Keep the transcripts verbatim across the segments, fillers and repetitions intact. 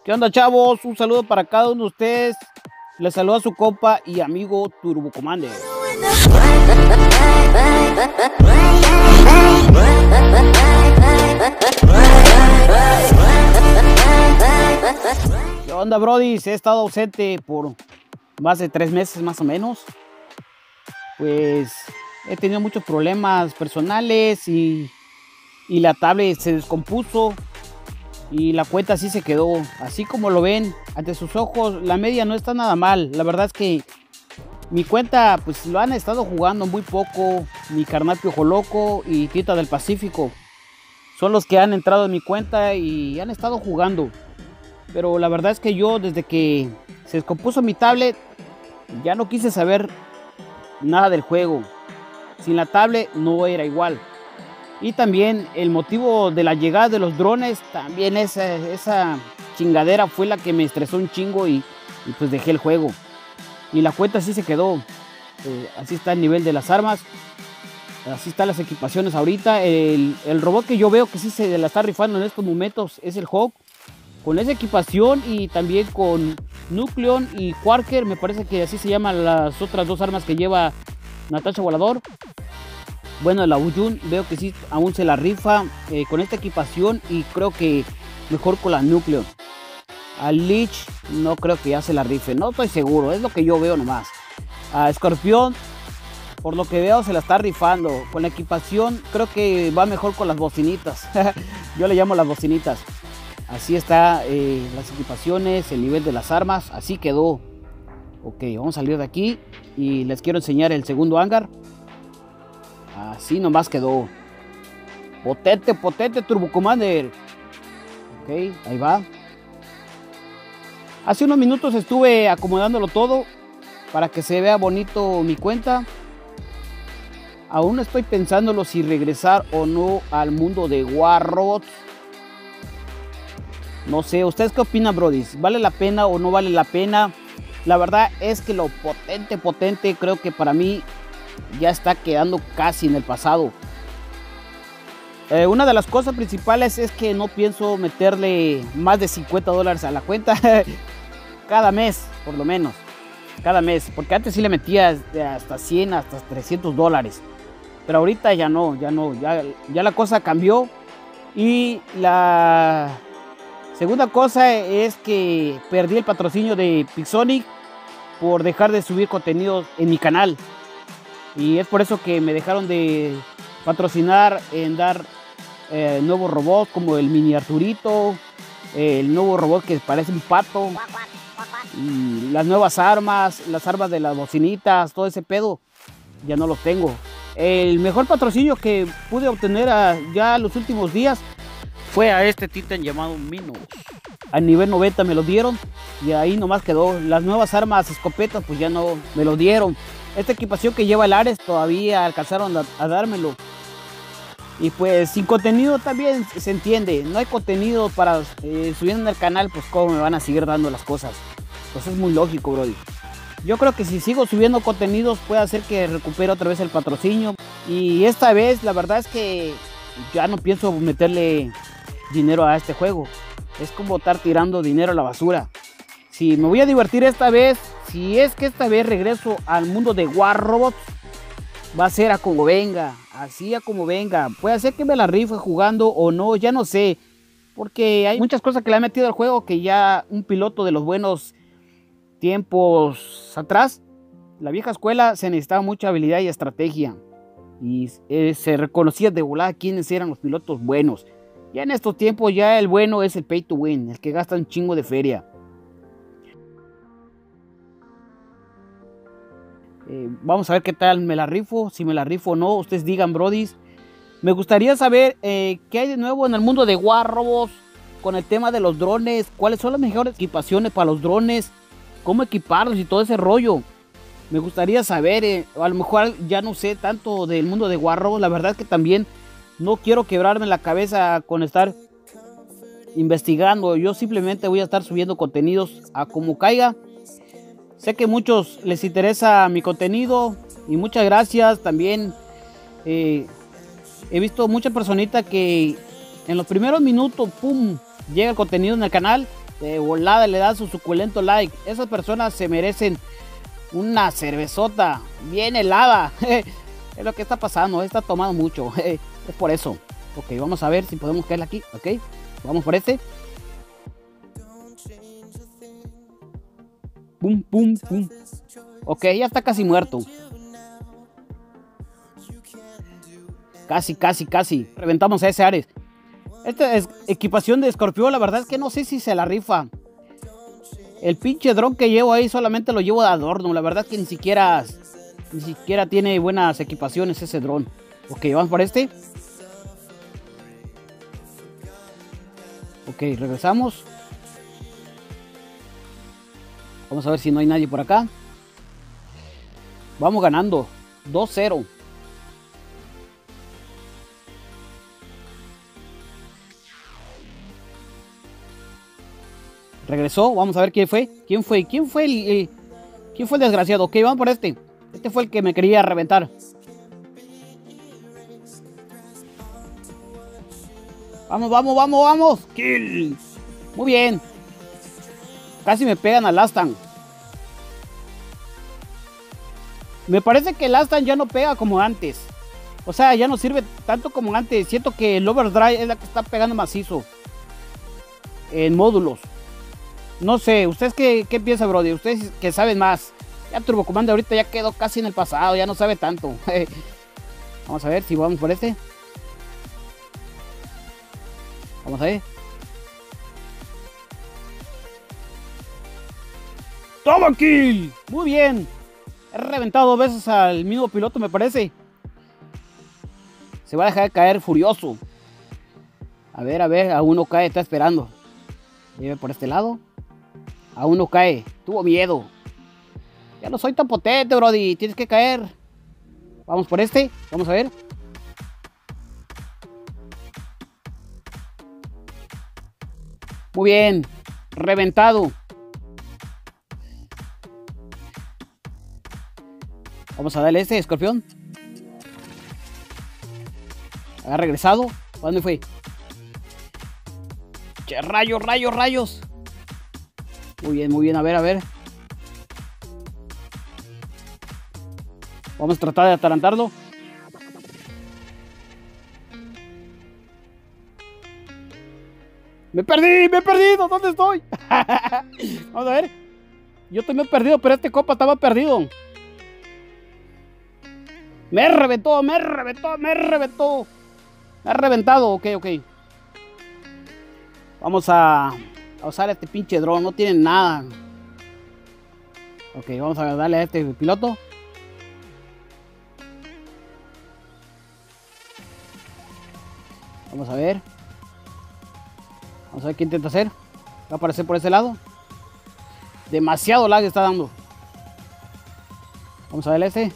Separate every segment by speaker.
Speaker 1: ¿Qué onda, chavos? Un saludo para cada uno de ustedes. Les saluda su compa y amigo Turbo Commander. ¿Qué onda, brody? He estado ausente por más de tres meses más o menos. Pues he tenido muchos problemas personales y, y la tablet se descompuso. Y la cuenta así se quedó, así como lo ven ante sus ojos. La media no está nada mal. La verdad es que mi cuenta pues lo han estado jugando muy poco. Mi carnal Piojo Loco y Tita del Pacífico son los que han entrado en mi cuenta y han estado jugando. Pero la verdad es que yo, desde que se descompuso mi tablet, ya no quise saber nada del juego. Sin la tablet no era igual. Y también el motivo de la llegada de los drones, también esa, esa chingadera fue la que me estresó un chingo y, y pues dejé el juego. Y la cuenta así se quedó. Eh, así está el nivel de las armas. Así están las equipaciones ahorita. El, el robot que yo veo que sí se la está rifando en estos momentos es el Hawk. Con esa equipación y también con Nucleon y Quarker. Me parece que así se llaman las otras dos armas que lleva Natasha Volador. Bueno, la Uyun veo que sí aún se la rifa eh, con esta equipación y creo que mejor con la Nucleon. Al Lich no creo que ya se la rife, no estoy seguro, es lo que yo veo nomás. A Escorpión, por lo que veo, se la está rifando. Con la equipación creo que va mejor con las bocinitas. Yo le llamo las bocinitas. Así está eh, las equipaciones, el nivel de las armas, así quedó. Ok, vamos a salir de aquí y les quiero enseñar el segundo hangar. Así nomás quedó. Potente, potente Turbo Commander. Ok, ahí va. Hace unos minutos estuve acomodándolo todo para que se vea bonito mi cuenta. Aún estoy pensándolo si regresar o no al mundo de War Robots. No sé, ¿ustedes qué opinan, brodis? ¿Vale la pena o no vale la pena? La verdad es que lo potente, potente, creo que para mí ya está quedando casi en el pasado. Eh, una de las cosas principales es que no pienso meterle más de cincuenta dólares a la cuenta cada mes, por lo menos. Cada mes, porque antes sí le metía hasta cien, hasta trescientos dólares. Pero ahorita ya no, ya no, ya, ya la cosa cambió. Y la segunda cosa es que perdí el patrocinio de Pixonic por dejar de subir contenido en mi canal. Y es por eso que me dejaron de patrocinar en dar eh, nuevos robots como el mini Arturito, eh, el nuevo robot que parece un pato, y las nuevas armas, las armas de las bocinitas, todo ese pedo, ya no los tengo. El mejor patrocinio que pude obtener a, ya los últimos días fue a este Titan llamado Minos. A nivel noventa me lo dieron y ahí nomás quedó. Las nuevas armas, escopetas, pues ya no me lo dieron. Esta equipación que lleva el Ares todavía alcanzaron a, a dármelo. Y pues sin contenido también se entiende. No hay contenido para eh, subiendo en el canal, pues cómo me van a seguir dando las cosas. Pues es muy lógico, brody. Yo creo que si sigo subiendo contenidos puede hacer que recupere otra vez el patrocinio. Y esta vez la verdad es que ya no pienso meterle dinero a este juego. Es como estar tirando dinero a la basura. Si me voy a divertir esta vez, si es que esta vez regreso al mundo de War Robots, va a ser a como venga, así a como venga. Puede ser que me la rife jugando o no, ya no sé. Porque hay muchas cosas que le han metido al juego que ya un piloto de los buenos tiempos atrás, la vieja escuela, se necesitaba mucha habilidad y estrategia. Y eh, se reconocía de volada quiénes eran los pilotos buenos. Ya en estos tiempos ya el bueno es el pay to win, el que gasta un chingo de feria. Eh, vamos a ver qué tal me la rifo, si me la rifo o no, ustedes digan, brodis. Me gustaría saber eh, qué hay de nuevo en el mundo de War Robots con el tema de los drones, cuáles son las mejores equipaciones para los drones, cómo equiparlos y todo ese rollo. Me gustaría saber, eh, a lo mejor ya no sé tanto del mundo de War Robots, la verdad es que también no quiero quebrarme la cabeza con estar investigando. Yo simplemente voy a estar subiendo contenidos a como caiga. Sé que a muchos les interesa mi contenido y muchas gracias. También eh, he visto muchas personitas que en los primeros minutos, pum, llega el contenido en el canal De volada le da su suculento like. Esas personas se merecen una cervezota bien helada. Es lo que está pasando. Está tomando mucho. Es por eso. Ok, vamos a ver si podemos caerle aquí. Ok, vamos por este. Pum, pum, pum. Ok, ya está casi muerto. Casi, casi, casi. Reventamos a ese Ares. Esta es equipación de escorpión, la verdad es que no sé si se la rifa. El pinche dron que llevo ahí solamente lo llevo de adorno. La verdad es que ni siquiera Ni siquiera tiene buenas equipaciones ese dron. Ok, vamos por este. Ok, regresamos. Vamos a ver si no hay nadie por acá. Vamos ganando dos cero. Regresó, vamos a ver quién fue. ¿Quién fue? ¿Quién fue el, el, ¿quién fue el desgraciado? Ok, vamos por este. Este fue el que me quería reventar. Vamos, vamos, vamos, vamos. Kill. Muy bien. Casi me pegan al Astan. Me parece que el Astan ya no pega como antes. O sea, ya no sirve tanto como antes. Siento que el Overdrive es la que está pegando macizo en módulos. No sé, ¿ustedes qué, qué piensan, Brody? Ustedes que saben más. Ya Turbo Commander ahorita ya quedó casi en el pasado, ya no sabe tanto. Vamos a ver si vamos por este. Vamos a ver. ¡Toma kill! Muy bien. He reventado dos veces al mismo piloto, me parece. Se va a dejar caer furioso. A ver, a ver, aún no cae, está esperando. Lleve por este lado. Aún no cae, tuvo miedo. Ya no soy tan potente, Brody. Tienes que caer. Vamos por este. Vamos a ver. Muy bien. Reventado. Vamos a darle este, escorpión. Ha regresado. ¿A dónde fue? Che, rayos, rayos, rayos. Muy bien, muy bien. A ver, a ver. Vamos a tratar de atarantarlo. Me perdí, me he perdido. ¿Dónde estoy? Vamos a ver. Yo también he perdido, pero este copa estaba perdido. Me reventó, me reventó, me reventó. Me ha reventado. Ok, ok. Vamos a, a usar este pinche dron. No tiene nada. Ok, vamos a darle a este piloto. Vamos a ver. Vamos a ver qué intenta hacer. Va a aparecer por ese lado. Demasiado lag está dando. Vamos a ver este.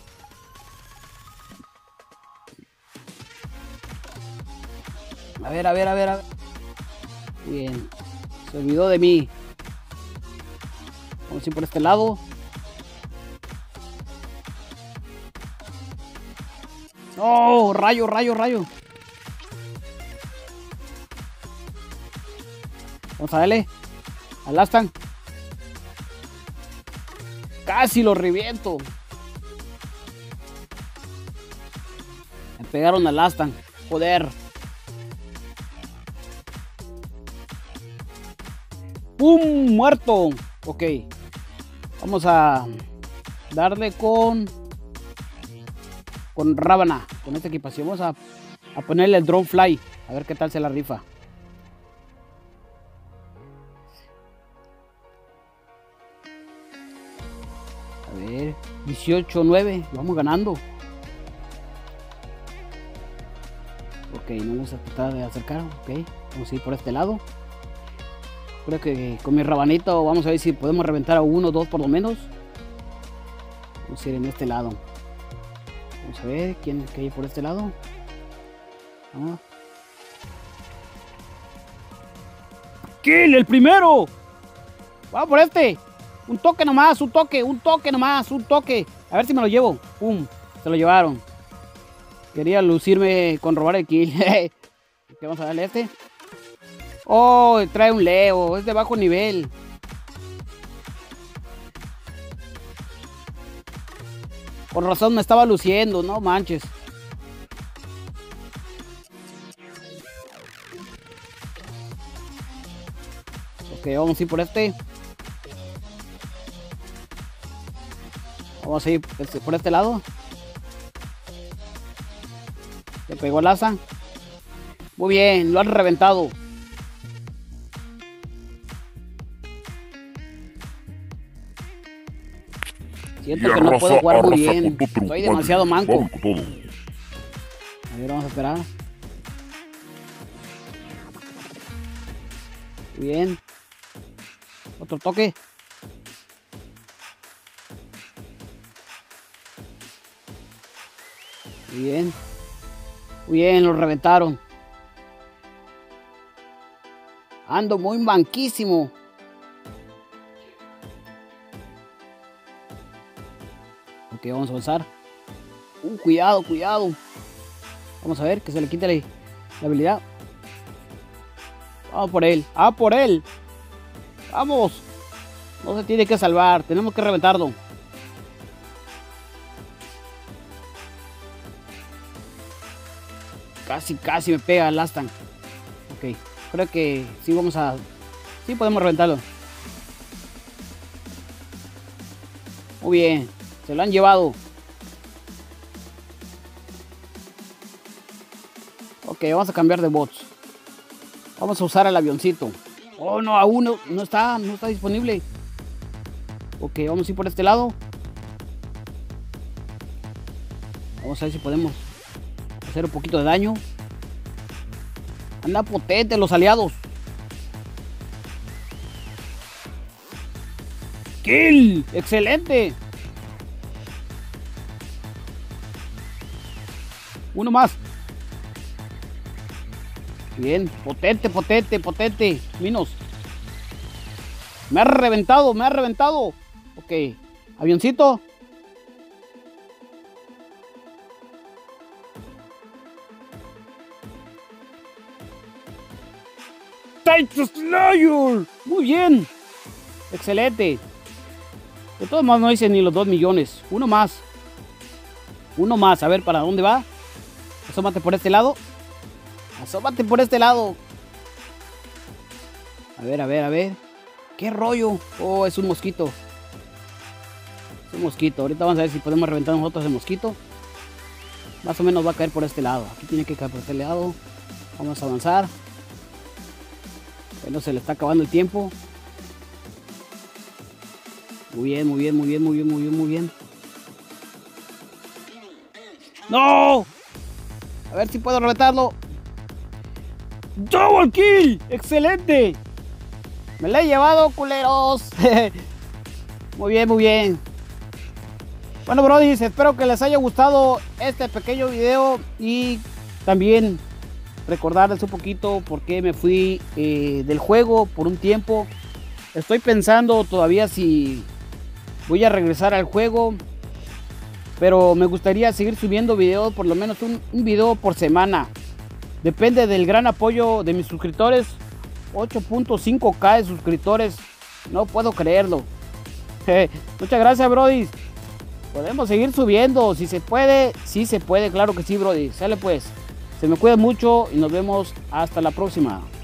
Speaker 1: A ver, a ver, a ver, a ver. Bien. Se olvidó de mí. Vamos a ir por este lado. ¡Oh! Rayo, rayo, rayo. Vamos a darle al Astan. Casi lo reviento. Me pegaron al Astan. Joder. ¡Pum! Muerto. Ok. Vamos a darle con con Rábana. Con esta equipación. Vamos a, a ponerle el Drone Fly. A ver qué tal se la rifa. A ver. dieciocho nueve. Vamos ganando. Ok. No vamos a tratar de acercar. Ok. Vamos a ir por este lado. Creo que con mi rabanito vamos a ver si podemos reventar a uno o dos por lo menos. Vamos a ir en este lado. Vamos a ver quién que hay por este lado. Ah. ¡Kill! ¡El primero! ¡Vamos por este! Un toque nomás, un toque, un toque nomás, un toque. A ver si me lo llevo. ¡Pum! Se lo llevaron. Quería lucirme con robar el kill. Vamos a darle este. Oh, trae un Leo, es de bajo nivel. Por razón me estaba luciendo, no manches. Ok, vamos a ir por este. Vamos a ir por este lado. Le pegó el asa. Muy bien, lo han reventado. Siento que no puedo jugar muy bien. Estoy demasiado manco. A ver, vamos a esperar. Bien. Otro toque. Bien. Bien, lo reventaron. Ando muy manquísimo. Ok, vamos a avanzar. Uh, cuidado, cuidado. Vamos a ver que se le quite la, la habilidad. Vamos por él. ¡Ah, por él! ¡Vamos! No se tiene que salvar. Tenemos que reventarlo. Casi, casi me pega el Astan. Ok, creo que sí vamos a... Sí podemos reventarlo. Muy bien. Se lo han llevado. Ok, vamos a cambiar de bots. Vamos a usar el avioncito. Oh, no, aún no, no está, no está disponible. Ok, vamos a ir por este lado. Vamos a ver si podemos hacer un poquito de daño. Anda potente los aliados. ¡Kill! ¡Excelente! Uno más. Bien, potente, potente, potente. Minos. Me ha reventado, me ha reventado. Ok, avioncito. Titan Slayer. Muy bien. Excelente. De todos modos no hice ni los dos millones. Uno más. Uno más. A ver, ¿para dónde va? Asómate por este lado. Asómate por este lado. A ver, a ver, a ver. ¿Qué rollo? Oh, es un mosquito. Es un mosquito. Ahorita vamos a ver si podemos reventar nosotros el mosquito. Más o menos va a caer por este lado. Aquí tiene que caer por este lado. Vamos a avanzar. Bueno, se le está acabando el tiempo. Muy bien, muy bien, muy bien, muy bien, muy bien, muy bien. ¡No! A ver si puedo reventarlo. ¡Double kill! ¡Excelente! Me la he llevado, culeros. Muy bien, muy bien. Bueno, brodis, espero que les haya gustado este pequeño video. Y también recordarles un poquito por qué me fui eh, del juego por un tiempo. Estoy pensando todavía si voy a regresar al juego, pero me gustaría seguir subiendo videos, por lo menos un, un video por semana. Depende del gran apoyo de mis suscriptores. ocho punto cinco K de suscriptores. No puedo creerlo. Muchas gracias, brody. Podemos seguir subiendo. Si se puede, sí se puede. Claro que sí, brody. Sale pues. Se me cuida mucho y nos vemos hasta la próxima.